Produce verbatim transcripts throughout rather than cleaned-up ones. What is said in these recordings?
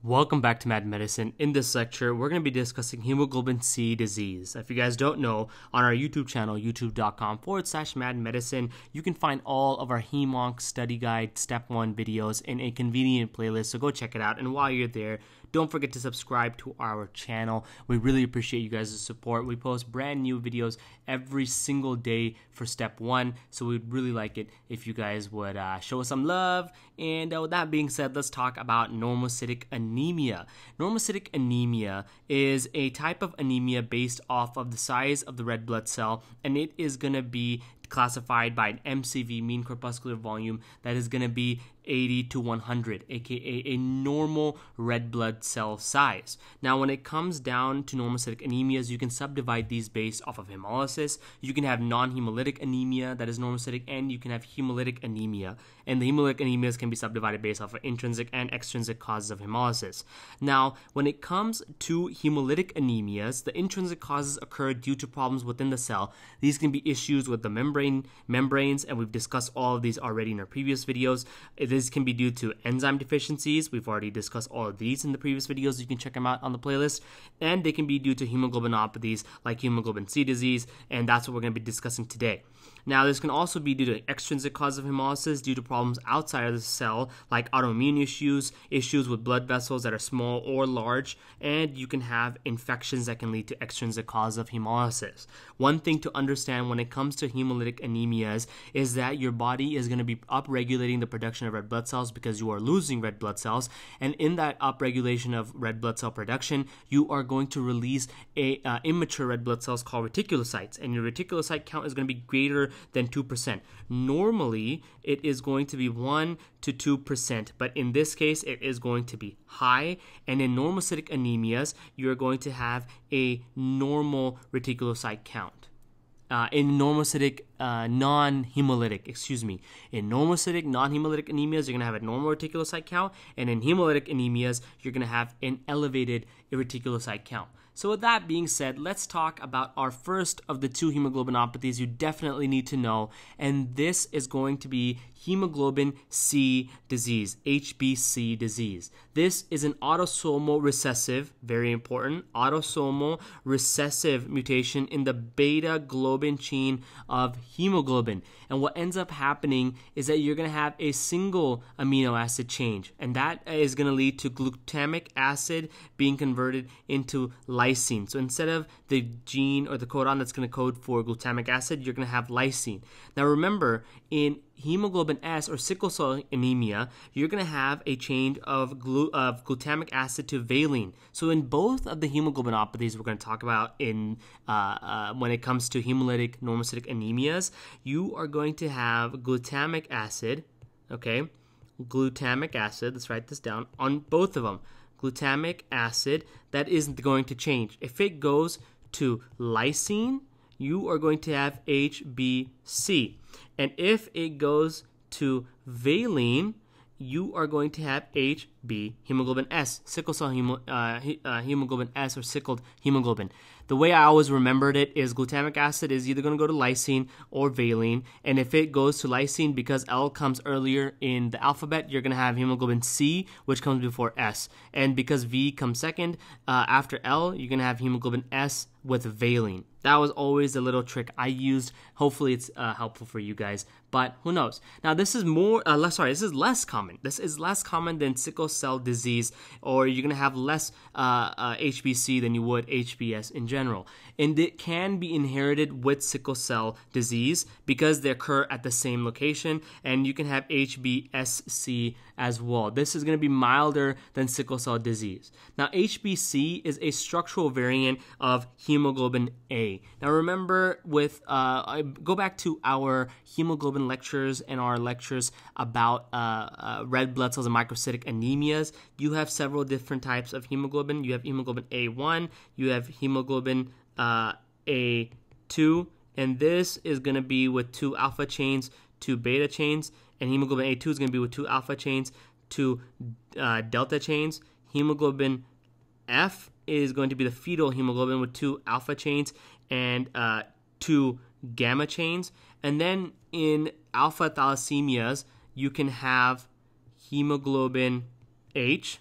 Welcome back to Mad Medicine. In this lecture, we're going to be discussing hemoglobin C disease. If you guys don't know, on our YouTube channel, youtube.com forward slash Mad Medicine, you can find all of our Hemonc study guide step one videos in a convenient playlist, so go check it out. And while you're there, don't forget to subscribe to our channel. We really appreciate you guys' support. We post brand new videos every single day for step one, so we'd really like it if you guys would uh, show us some love. And uh, with that being said, let's talk about normocytic anemia. Normocytic anemia is a type of anemia based off of the size of the red blood cell, and it is going to be classified by an M C V, mean corpuscular volume, that is going to be eighty to one hundred, aka a normal red blood cell size. Now, when it comes down to normocytic anemias, you can subdivide these based off of hemolysis. You can have non-hemolytic anemia that is normocytic, and you can have hemolytic anemia. And the hemolytic anemias can be subdivided based off of intrinsic and extrinsic causes of hemolysis. Now, when it comes to hemolytic anemias, the intrinsic causes occur due to problems within the cell. These can be issues with the membrane membranes, and we've discussed all of these already in our previous videos. This can be due to enzyme deficiencies. We've already discussed all of these in the previous videos. You can check them out on the playlist. And they can be due to hemoglobinopathies like hemoglobin C disease, and that's what we're going to be discussing today. Now, this can also be due to extrinsic causes of hemolysis due to problems outside of the cell, like autoimmune issues, issues with blood vessels that are small or large, and you can have infections that can lead to extrinsic causes of hemolysis. One thing to understand when it comes to hemolytic anemias is that your body is going to be upregulating the production of red blood cells because you are losing red blood cells, and in that upregulation of red blood cell production, you are going to release a uh, immature red blood cells called reticulocytes, and your reticulocyte count is going to be greater than two percent. Normally, it is going to be one to two percent, but in this case, it is going to be high, and in normocytic anemias, you're going to have a normal reticulocyte count. Uh, in normocytic uh, non-hemolytic, excuse me, in normocytic non-hemolytic anemias, you're going to have a normal reticulocyte count, and in hemolytic anemias, you're going to have an elevated reticulocyte count. So with that being said, let's talk about our first of the two hemoglobinopathies you definitely need to know, and this is going to be hemoglobin C disease, H B C disease. This is an autosomal recessive, very important, autosomal recessive mutation in the beta globin gene of hemoglobin. And what ends up happening is that you're going to have a single amino acid change, and that is going to lead to glutamic acid being converted into lysine. So instead of the gene or the codon that's going to code for glutamic acid, you're going to have lysine. Now remember, in hemoglobin S or sickle cell anemia, you're going to have a change of, glu of glutamic acid to valine. So in both of the hemoglobinopathies we're going to talk about in uh, uh, when it comes to hemolytic normocytic anemias, you are going to have glutamic acid, okay, glutamic acid, let's write this down, on both of them. Glutamic acid, that isn't going to change. If it goes to lysine, you are going to have H B C. And if it goes to valine, you are going to have H B, hemoglobin S, sickle cell hemo, uh, he, uh, hemoglobin S, or sickled hemoglobin. The way I always remembered it is glutamic acid is either going to go to lysine or valine, and if it goes to lysine, because L comes earlier in the alphabet, you're going to have hemoglobin C, which comes before S, and because V comes second uh, after L, you're going to have hemoglobin S with valine. That was always a little trick I used. Hopefully it's uh, helpful for you guys, but who knows. Now this is more, uh, less, sorry, this is less common. This is less common than sickle cell disease, or you're gonna have less uh, uh, H B C than you would H B S in general. And it can be inherited with sickle cell disease because they occur at the same location, and you can have H B S C as well. This is gonna be milder than sickle cell disease. Now H B C is a structural variant of hemoglobin A. Now remember, with uh, I go back to our hemoglobin lectures and our lectures about uh, uh, red blood cells and microcytic anemias. You have several different types of hemoglobin. You have hemoglobin A one, you have hemoglobin uh, A two, and this is going to be with two alpha chains, two beta chains, and hemoglobin A two is going to be with two alpha chains, two uh, delta chains. Hemoglobin F is going to be the fetal hemoglobin with two alpha chains and uh, two gamma chains. And then in alpha thalassemias, you can have hemoglobin H,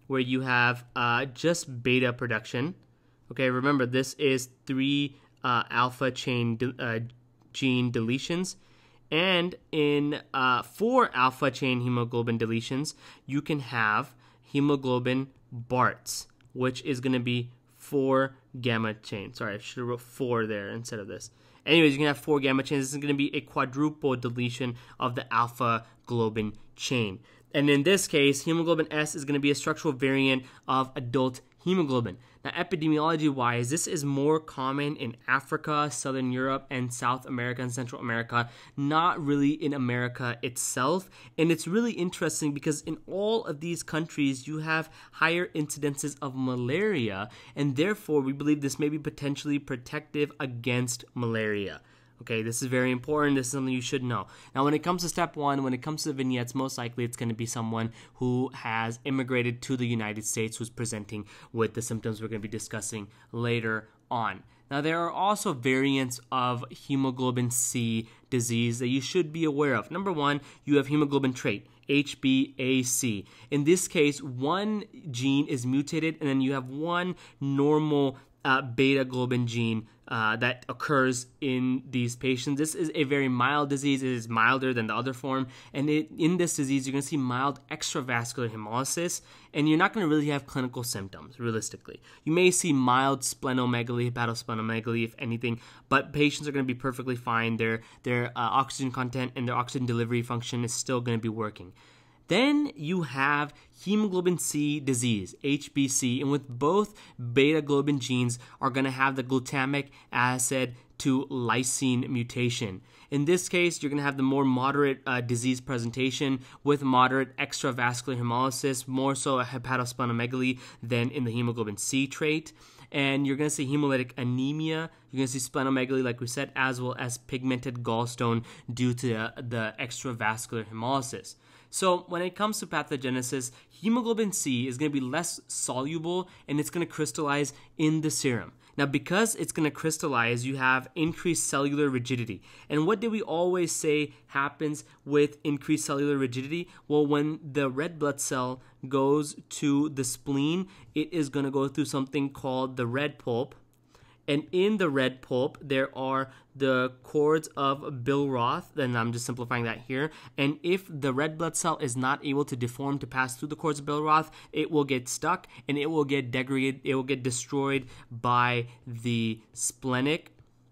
where you have uh, just beta production. Okay, remember this is three uh, alpha chain de uh, gene deletions. And in uh, four alpha chain hemoglobin deletions, you can have hemoglobin BARTs, which is going to be four gamma chains. Sorry, I should have wrote four there instead of this. Anyways, you can have four gamma chains. This is going to be a quadruple deletion of the alpha globin chain. And in this case, hemoglobin S is going to be a structural variant of adult hemoglobin. Now, epidemiology-wise, this is more common in Africa, Southern Europe, and South America and Central America, not really in America itself. And it's really interesting because in all of these countries, you have higher incidences of malaria, and therefore, we believe this may be potentially protective against malaria. Okay, this is very important. This is something you should know. Now, when it comes to step one, when it comes to the vignettes, most likely it's going to be someone who has immigrated to the United States who's presenting with the symptoms we're going to be discussing later on. Now, there are also variants of hemoglobin C disease that you should be aware of. Number one, you have hemoglobin trait, H b A C. In this case, one gene is mutated, and then you have one normal uh, beta globin gene Uh, that occurs in these patients. This is a very mild disease. It is milder than the other form. And it, in this disease, you're going to see mild extravascular hemolysis, and you're not going to really have clinical symptoms, realistically. You may see mild splenomegaly, hepatosplenomegaly, if anything, but patients are going to be perfectly fine. Their, their uh, oxygen content and their oxygen delivery function is still going to be working. Then you have hemoglobin C disease, H b C, and with both beta globin genes are going to have the glutamic acid to lysine mutation. In this case, you're going to have the more moderate uh, disease presentation with moderate extravascular hemolysis, more so a hepatosplenomegaly than in the hemoglobin C trait. And you're going to see hemolytic anemia. You're going to see splenomegaly, like we said, as well as pigmented gallstone due to uh, the extravascular hemolysis. So when it comes to pathogenesis, hemoglobin C is going to be less soluble, and it's going to crystallize in the serum. Now, because it's going to crystallize, you have increased cellular rigidity. And what did we always say happens with increased cellular rigidity? Well, when the red blood cell goes to the spleen, it is going to go through something called the red pulp. And in the red pulp, there are the cords of Billroth, and I'm just simplifying that here. And if the red blood cell is not able to deform to pass through the cords of Billroth, it will get stuck and it will get degraded, it will get destroyed by the splenic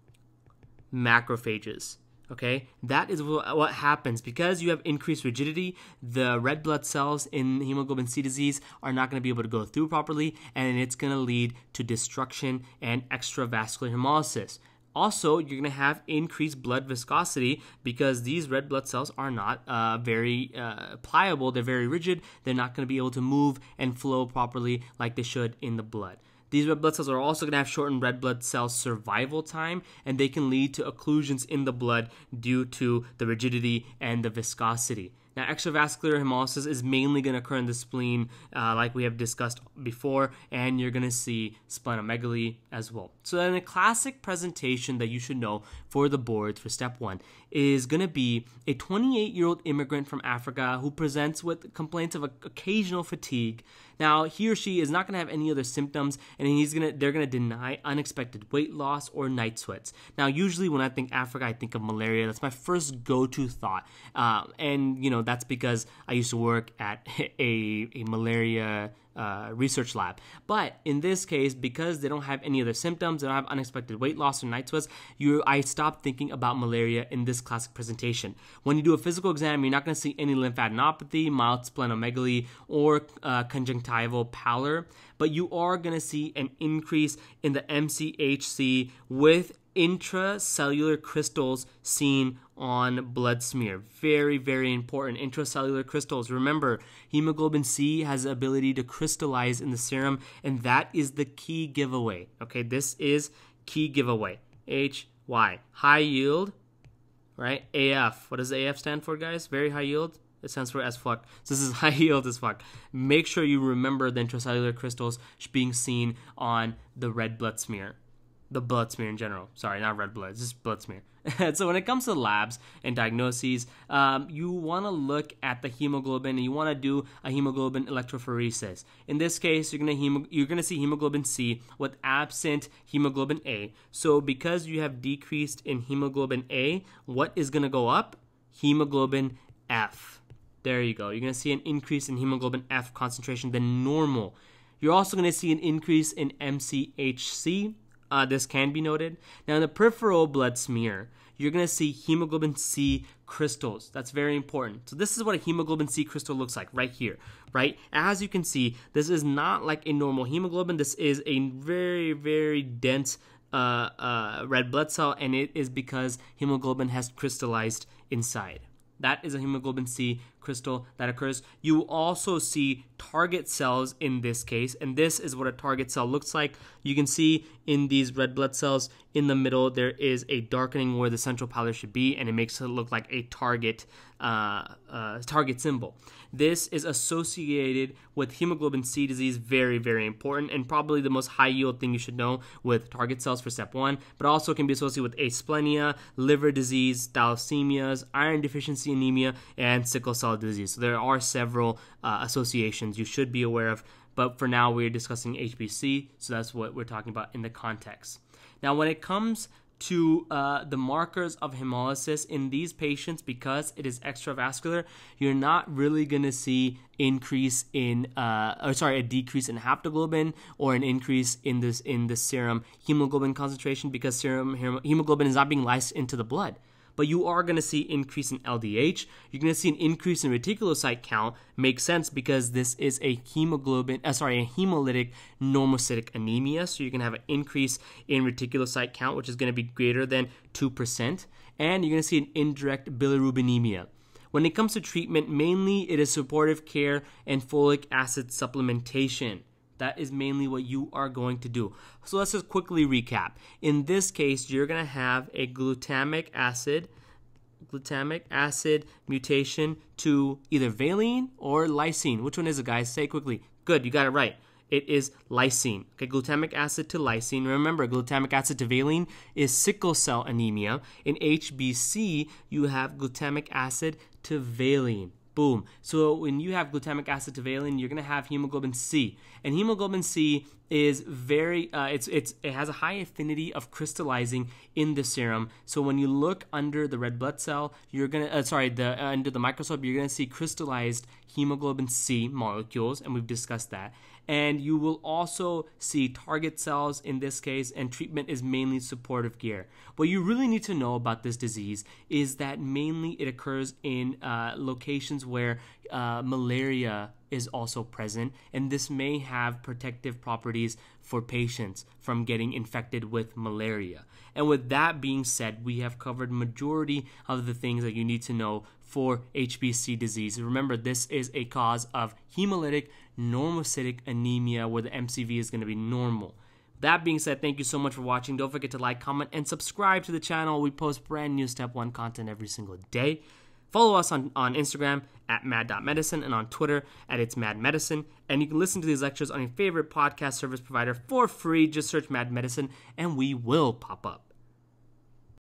macrophages. Okay, that is what happens. Because you have increased rigidity, the red blood cells in hemoglobin C disease are not going to be able to go through properly, and it's going to lead to destruction and extravascular hemolysis. Also, you're going to have increased blood viscosity because these red blood cells are not uh, very uh, pliable. They're very rigid. They're not going to be able to move and flow properly like they should in the blood. These red blood cells are also going to have shortened red blood cell survival time, and they can lead to occlusions in the blood due to the rigidity and the viscosity. Now, extravascular hemolysis is mainly going to occur in the spleen, uh, like we have discussed before, and you're going to see splenomegaly as well. So then a classic presentation that you should know for the boards for step one is going to be a twenty-eight-year-old immigrant from Africa who presents with complaints of occasional fatigue. Now, he or she is not going to have any other symptoms, and he's gonna, they're going to deny unexpected weight loss or night sweats. Now, usually when I think Africa, I think of malaria. That's my first go-to thought. Uh, and, you know, that's because I used to work at a, a malaria uh, research lab. But in this case, because they don't have any other symptoms, they don't have unexpected weight loss or night sweats, you, I stopped thinking about malaria in this classic presentation. When you do a physical exam, you're not going to see any lymphadenopathy, mild splenomegaly, or uh, conjunctival pallor, but you are going to see an increase in the M C H C with intracellular crystals seen on blood smear. Very, very important. Intracellular crystals. Remember, hemoglobin C has the ability to crystallize in the serum, and that is the key giveaway. Okay, this is key giveaway. H Y. High yield, right? A F. What does A F stand for, guys? Very high yield. It stands for as fuck. So this is high yield as fuck. Make sure you remember the intracellular crystals being seen on the red blood smear. the blood smear in general. Sorry, not red blood, it's just blood smear. So when it comes to labs and diagnoses, um, you want to look at the hemoglobin and you want to do a hemoglobin electrophoresis. In this case, you're going to hemo- you're going to see hemoglobin C with absent hemoglobin A. So because you have decreased in hemoglobin A, what is going to go up? Hemoglobin F. There you go. You're going to see an increase in hemoglobin F concentration than normal. You're also going to see an increase in M C H C. Uh, this can be noted. Now, in the peripheral blood smear, you're going to see hemoglobin C crystals. That's very important. So this is what a hemoglobin C crystal looks like right here, right? As you can see, this is not like a normal hemoglobin. This is a very, very dense uh, uh, red blood cell, and it is because hemoglobin has crystallized inside. That is a hemoglobin C crystal that occurs. You also see target cells in this case, and this is what a target cell looks like. You can see in these red blood cells in the middle, there is a darkening where the central pallor should be, and it makes it look like a target uh, uh, target symbol. This is associated with hemoglobin C disease, very, very important, and probably the most high yield thing you should know with target cells for step one, but also can be associated with asplenia, liver disease, thalassemias, iron deficiency anemia, and sickle cell disease. So there are several uh, associations you should be aware of, but for now we're discussing H b C, so that's what we're talking about in the context. Now, when it comes to uh, the markers of hemolysis in these patients, because it is extravascular, you're not really going to see increase in, uh, or sorry, a decrease in haptoglobin or an increase in this in the serum hemoglobin concentration, because serum hemoglobin is not being lysed into the blood. But you are going to see increase in L D H. You're going to see an increase in reticulocyte count. Makes sense because this is a hemoglobin, uh, sorry, a hemolytic normocytic anemia. So you're going to have an increase in reticulocyte count, which is going to be greater than two percent. And you're going to see an indirect bilirubinemia. When it comes to treatment, mainly it is supportive care and folic acid supplementation. That is mainly what you are going to do. So let's just quickly recap. In this case, you're going to have a glutamic acid, glutamic acid mutation to either valine or lysine. Which one is it, guys? Say it quickly. Good, you got it right. It is lysine. Okay, glutamic acid to lysine. Remember, glutamic acid to valine is sickle cell anemia. In H b C, you have glutamic acid to valine. Boom. So when you have glutamic acid to valine, you're going to have hemoglobin C. And hemoglobin C is very, uh, it's it's it has a high affinity of crystallizing in the serum. So when you look under the red blood cell, you're going to, uh, sorry, the uh, under the microscope, you're going to see crystallized hemoglobin C molecules, and we've discussed that. And you will also see target cells in this case, and treatment is mainly supportive care. What you really need to know about this disease is that mainly it occurs in uh, locations where uh, malaria is also present, and this may have protective properties for patients from getting infected with malaria. And with that being said, we have covered majority of the things that you need to know for H b C disease. Remember, this is a cause of hemolytic normocytic anemia where the M C V is going to be normal. That being said, thank you so much for watching. Don't forget to like, comment, and subscribe to the channel. We post brand new step one content every single day. Follow us on, on Instagram at mad dot medicine and on Twitter at it's mad medicine. And you can listen to these lectures on your favorite podcast service provider for free. Just search Mad Medicine and we will pop up.